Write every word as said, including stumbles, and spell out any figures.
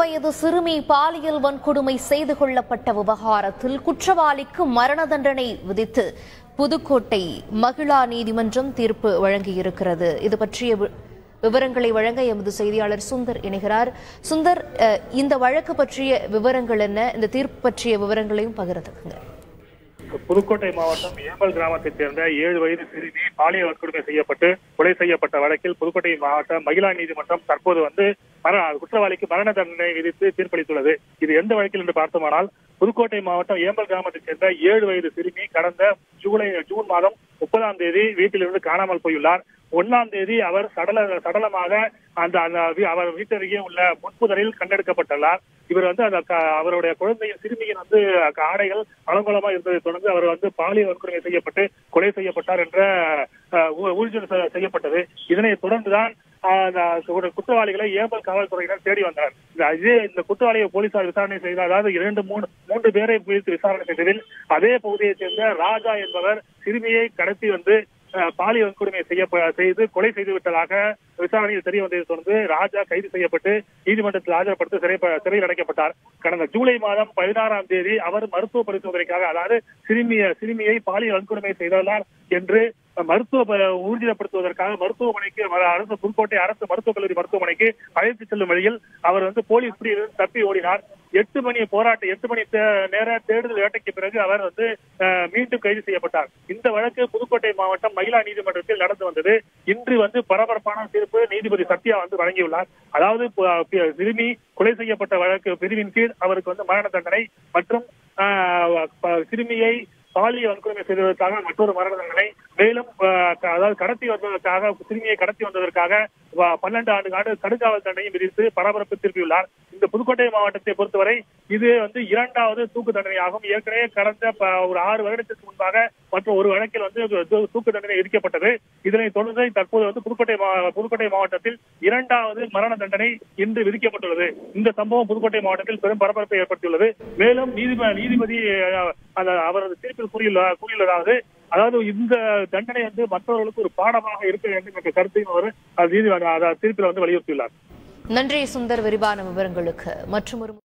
வயது சிறுமி பாலியல் வன்கொடுமை செய்து கொள்ளப்பட்ட விவகாரத்தில் குற்றவாளிக்கு மரண தண்டனை விதித்து புதுக்கோட்டை மகிழா நீதிமன்றம் தீர்ப்பு வழங்கியிருக்கிறது. இது பற்றிய விவரங்களை வழங்க எமது செய்தியாளர் சுந்தர் இணைகிறார். சுந்தர், இந்த வழக்கு பற்றிய விவரங்கள் என்ன? இந்த தீர்ப்பு பற்றிய விவரங்களையும் பகிர்ந்துக்குங்க. புதுக்கோட்டை மாவட்டம் ஏம்பல் கிராமத்தைச் சேர்ந்த ஏழு வயது சிறுமி பாலியல் வன்கொடுமை செய்யப்பட்டு கொலை செய்யப்பட்ட வழக்கில் புதுக்கோட்டை மாவட்டம் மகிழா நீதிமன்றம் தற்போது வந்து குற்றவாளிக்கு மரண தண்டனை விதித்து தீர்ப்பளித்துள்ளது. இது எந்த வழக்கில் என்று பார்த்தோமானால், புதுக்கோட்டை மாவட்டம் ஏம்பல் கிராமத்தைச் சேர்ந்த ஏழு வயது சிறுமி கடந்த ஜூலை ஜூன் மாதம் முப்பதாம் தேதி வீட்டிலிருந்து காணாமல் போயுள்ளார். ஒன்னாம் தேதி அவர் சடல சடலமாக அந்த அவர் வீட்டருகே உள்ள முன்புதரில் கண்டெடுக்கப்பட்டுள்ளார். இவர் வந்து அந்த அவருடைய குழந்தையின் சிறுமியின் வந்து ஆடைகள் அலங்கோலமா இருந்ததை தொடர்ந்து அவர் வந்து பாலியல் வன்கொடுமை செய்யப்பட்டு கொலை செய்யப்பட்டார் என்ற ஊர்ஜிதம் செய்யப்பட்டது. இதனை தொடர்ந்துதான் குற்றவாளிகளை ஏம்பல் காவல்துறையினர் தேடி வந்தனர். இதே இந்த குற்றவாளியை போலீசார் விசாரணை செய்தார். அதாவது இரண்டு மூணு மூன்று பேரை குறித்து விசாரணை செய்ததில் அதே பகுதியைச் சேர்ந்த ராஜா என்பவர் சிறுமியை கடத்தி வந்து பாலியல் வன்கொடுமை செய்ய செய்து கொலை செய்துவிட்டதாக விசாரணையில் தெரிய வந்ததை தொடர்ந்து ராஜா கைது செய்யப்பட்டு நீதிமன்றத்தில் ஆஜர்படுத்தி சிறை சிறையில் அடைக்கப்பட்டார். கடந்த ஜூலை மாதம் பதினாறாம் தேதி அவர் மருத்துவ பரிசோதனைக்காக, அதாவது சிறுமிய சிறுமியை பாலியல் வன்கொடுமை செய்துள்ளார் என்று மருத்துவ ஊர்ஜிதப்படுத்துவதற்காக மருத்துவமனைக்கு அரசு புதுக்கோட்டை அரசு மருத்துவக் கல்லூரி மருத்துவமனைக்கு அழைத்து செல்லும் வழியில் அவர் வந்து போலீஸ் பிடியிலிருந்து தப்பி ஓடினார். எட்டு மணி போராட்டம் எட்டு மணி நேர தேடுதல் வேட்டைக்கு பிறகு அவர் வந்து மீண்டும் கைது செய்யப்பட்டார். இந்த வழக்கு புதுக்கோட்டை மாவட்டம் மகிழா நீதிமன்றத்தில் நடந்து வந்தது. இன்று வந்து பரபரப்பான தீர்ப்பு நீதிபதி சத்யா வந்து வழங்கியுள்ளார். அதாவது சிறுமி கொலை செய்யப்பட்ட வழக்கு பிரிவின் கீழ் அவருக்கு வந்து மரண தண்டனை மற்றும் சிறுமியை பாலியல் வன்கொடுமை செய்ததற்காக மற்றொரு மரண தண்டனை, மேலும் அதாவது கடத்தி வந்ததற்காக சிறுமியை கடத்தி வந்ததற்காக பன்னெண்டு ஆண்டு கால கடுங்காவல் தண்டனையும் விதித்து பரபரப்பு திருப்பியுள்ளார். இந்த புதுக்கோட்டை மாவட்டத்தை பொறுத்தவரை இது வந்து இரண்டாவது தூக்கு தண்டனையாகும். ஏற்கனவே கடந்த ஒரு ஆறு வருடத்திற்கு முன்பாக மற்றும் ஒரு வழக்கில் வந்து தூக்கு தண்டனை விதிக்கப்பட்டது. இதனை தொடர்ந்து தற்போது வந்து புதுக்கோட்டை புதுக்கோட்டை மாவட்டத்தில் இரண்டாவது மரண தண்டனை இன்று விதிக்கப்பட்டுள்ளது. இந்த சம்பவம் புதுக்கோட்டை மாவட்டத்தில் பெரும் பரபரப்பை ஏற்படுத்தியுள்ளது. மேலும் நீதிபதி நீதிபதி அவரது தீர்ப்பில் கூறியுள்ளார் கூறியுள்ளதாவது அதாவது இந்த தண்டனை வந்து மற்றவர்களுக்கு ஒரு பாடமாக இருக்க வேண்டும் என்ற கருத்தையும் அவர் தீர்ப்பில் வந்து வலியுறுத்தியுள்ளார். நன்றி சுந்தர், விரிவான விவரங்களுக்கு. மற்றும்